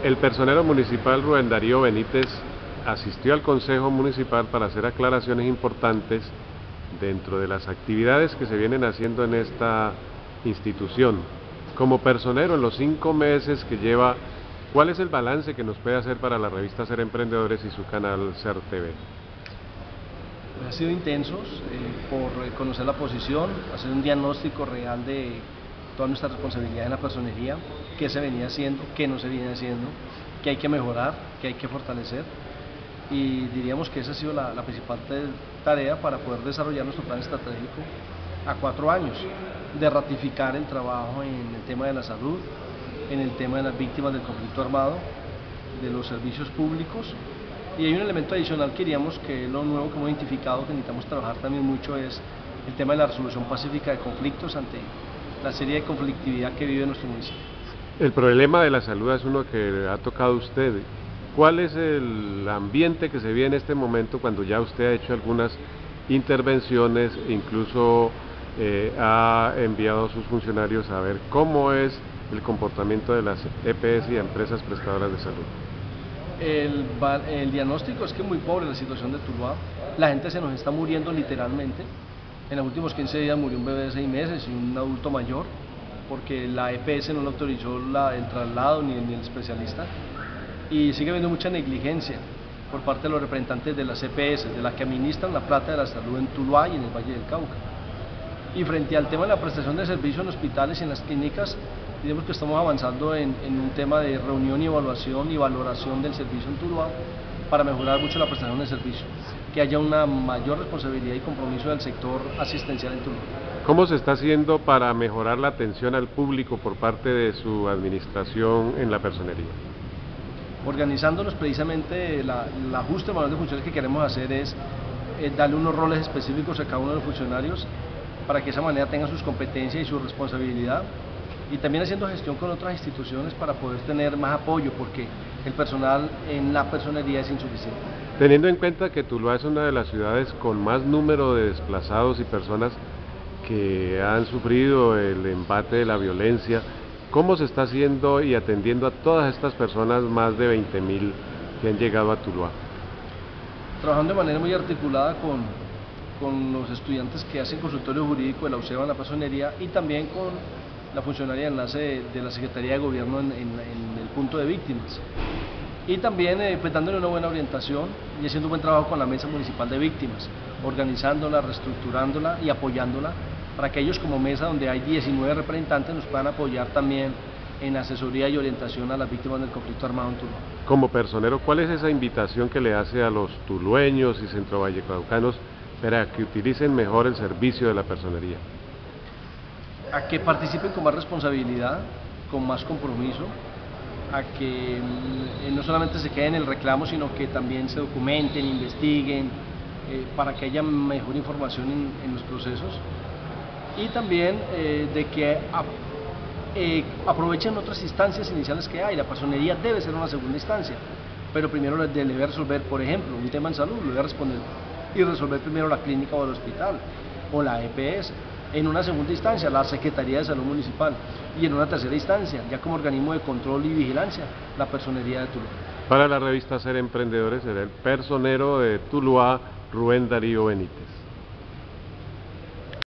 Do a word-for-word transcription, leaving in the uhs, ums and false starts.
El personero municipal Rubén Darío Benítez asistió al Consejo Municipal para hacer aclaraciones importantes dentro de las actividades que se vienen haciendo en esta institución. Como personero en los cinco meses que lleva, ¿cuál es el balance que nos puede hacer para la revista Ser Emprendedores y su canal Ser T V? Ha sido intensos eh, por conocer la posición, hacer un diagnóstico real de toda nuestra responsabilidad en la personería, qué se venía haciendo, qué no se viene haciendo, qué hay que mejorar, qué hay que fortalecer, y diríamos que esa ha sido la, la principal tarea para poder desarrollar nuestro plan estratégico a cuatro años, de ratificar el trabajo en el tema de la salud, en el tema de las víctimas del conflicto armado, de los servicios públicos. Y hay un elemento adicional que diríamos que es lo nuevo que hemos identificado, que necesitamos trabajar también mucho, es el tema de la resolución pacífica de conflictos ante la serie de conflictividad que vive nuestro municipio. El problema de la salud es uno que ha tocado usted. ¿Cuál es el ambiente que se vive en este momento cuando ya usted ha hecho algunas intervenciones, incluso eh, ha enviado a sus funcionarios a ver cómo es el comportamiento de las E P S y empresas prestadoras de salud? El, el diagnóstico es que es muy pobre la situación de Tuluá. La gente se nos está muriendo literalmente. En los últimos quince días murió un bebé de seis meses y un adulto mayor, porque la E P S no le autorizó la, el traslado ni, ni el especialista. Y sigue habiendo mucha negligencia por parte de los representantes de las E P S, de las que administran la plata de la salud en Tuluá y en el Valle del Cauca. Y frente al tema de la prestación de servicios en hospitales y en las clínicas, digamos que estamos avanzando en, en un tema de reunión y evaluación y valoración del servicio en Tuluá para mejorar mucho la prestación de servicio, que haya una mayor responsabilidad y compromiso del sector asistencial en Tuluá. ¿Cómo se está haciendo para mejorar la atención al público por parte de su administración en la personería? Organizándonos precisamente, la, el ajuste manual de funciones que queremos hacer es eh, darle unos roles específicos a cada uno de los funcionarios para que de esa manera tengan sus competencias y su responsabilidad, y también haciendo gestión con otras instituciones para poder tener más apoyo, porque el personal en la personería es insuficiente. Teniendo en cuenta que Tuluá es una de las ciudades con más número de desplazados y personas que han sufrido el embate de la violencia, ¿cómo se está haciendo y atendiendo a todas estas personas, más de veinte mil que han llegado a Tuluá? Trabajando de manera muy articulada con, con los estudiantes que hacen consultorio jurídico de la U C E B A en la personería, y también con la funcionaria de enlace de, de la Secretaría de Gobierno en, en, en el punto de víctimas. Y también eh, pues, dándole una buena orientación y haciendo un buen trabajo con la Mesa Municipal de Víctimas, organizándola, reestructurándola y apoyándola para que ellos, como mesa donde hay diecinueve representantes, nos puedan apoyar también en asesoría y orientación a las víctimas del conflicto armado en Tuluá. Como personero, ¿cuál es esa invitación que le hace a los tulueños y centrovallecaucanos para que utilicen mejor el servicio de la personería? A que participen con más responsabilidad, con más compromiso, a que eh, no solamente se queden en el reclamo, sino que también se documenten, investiguen, eh, para que haya mejor información en, en los procesos, y también eh, de que a, eh, aprovechen otras instancias iniciales que hay. La personería debe ser una segunda instancia, pero primero le debe resolver, por ejemplo, un tema en salud, lo debe responder y resolver primero la clínica o el hospital, o la E P S. En una segunda instancia, la Secretaría de Salud Municipal, y en una tercera instancia, ya como organismo de control y vigilancia, la personería de Tuluá. Para la revista Ser Emprendedores, será el personero de Tuluá, Rubén Darío Benítez.